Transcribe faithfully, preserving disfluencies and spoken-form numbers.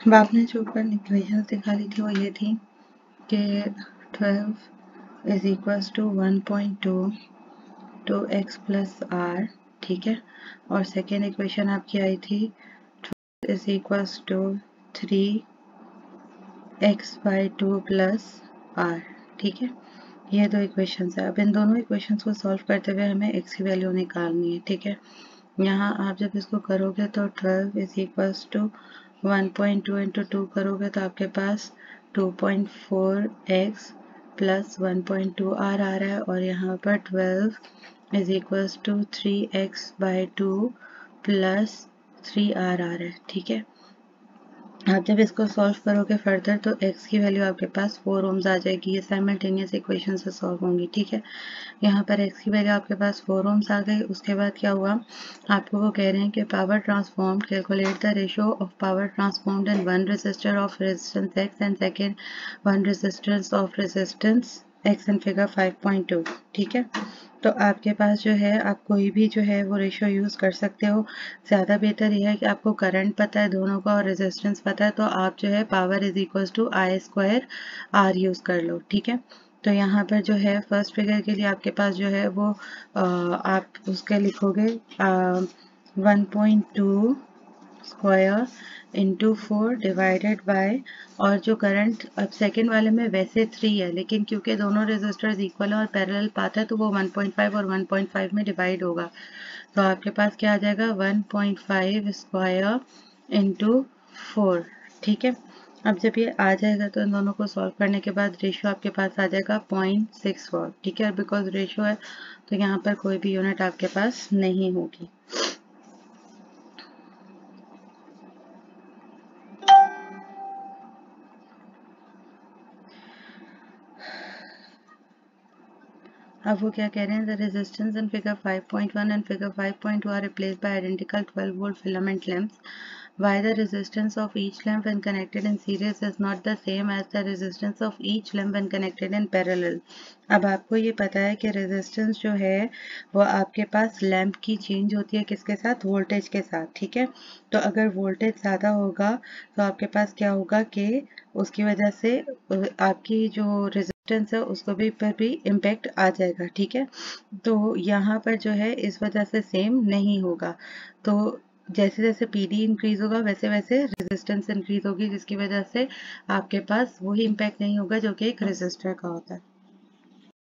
अब आपने जो ऊपर इक्वेशन निकाली थी वो ये थी कि twelve is equals to one point two two x plus r, ठीक है। और सेकेंड इक्वेशन आपकी आई थी twelve is equals to three x by two plus r, ठीक है। ये दो इक्वेशंस है। अब इन दोनों इक्वेशंस को सॉल्व करते हुए हमें एक्स की वैल्यू निकालनी है, ठीक है। यहाँ आप जब इसको करोगे तो twelve is equals to one point two into two करोगे तो आपके पास two point four x plus one point two r आ रहा है, और यहाँ पर twelve is equals to three x by two plus three r आ रहा है, ठीक है। आप जब इसको सॉल्व करोगे फर्दर तो x की वैल्यू आपके पास फोर ओम्स आ जाएगी। ये साइमल्टेनियस इक्वेशन से सॉल्व होंगी, ठीक है। यहाँ पर x की वैल्यू आपके पास फोर ओम्स आ गई। उसके बाद क्या हुआ, आपको वो कह रहे हैं कि power transformed, calculate the ratio of power transformed in one register of resistance x and second one resistance of resistance x in figure five point two, ठीक है। तो आपके पास जो है आप कोई भी जो है वो रेशियो यूज़ कर सकते हो। ज़्यादा बेहतर यह है कि आपको करंट पता है दोनों का और रेजिस्टेंस पता है, तो आप जो है power is equals to I square R use कर लो, ठीक है। तो यहाँ पर जो है फर्स्ट फिगर के लिए आपके पास जो है वो आ, आप उसके लिखोगे one point two square into four divided by, और जो करंट अब सेकेंड वाले में वैसे थ्री है, लेकिन क्योंकि दोनों रेजिस्टर्स इक्वल है और पैरेलल पाथ है तो वो वन पॉइंट फाइव और वन पॉइंट फाइव में डिवाइड होगा। तो आपके पास क्या आ जाएगा, one point five square into four, ठीक है। अब जब ये आ जाएगा तो इन दोनों को सॉल्व करने के बाद रेशियो आपके पास आ जाएगा पॉइंट सिक्स फोर, ठीक है। बिकॉज रेशियो है तो यहाँ पर कोई भी यूनिट आपके पास नहीं होगी। अब वो क्या कह रहे हैं, the resistance in figure five point one and figure five point two are replaced by identical twelve volt filament lamps. Why the resistance of each lamp when connected in series is not the same as the resistance of each lamp when connected in parallel. अब आपको ये पता है कि resistance जो है वो आपके पास लैंप की चेंज होती है किसके साथ, वोल्टेज के साथ, ठीक है। तो अगर वोल्टेज ज़्यादा होगा तो आपके पास क्या होगा कि उसकी वजह से आपकी जो रेजिस्टेंस है उसको भी पर भी इम्पेक्ट आ जाएगा, ठीक है। तो यहाँ पर जो है इस वजह से सेम नहीं होगा। तो जैसे जैसे पी डी इंक्रीज होगा वैसे वैसे रेजिस्टेंस इंक्रीज होगी, जिसकी वजह से आपके पास वही इम्पैक्ट नहीं होगा जो कि एक रेजिस्टर का होता है।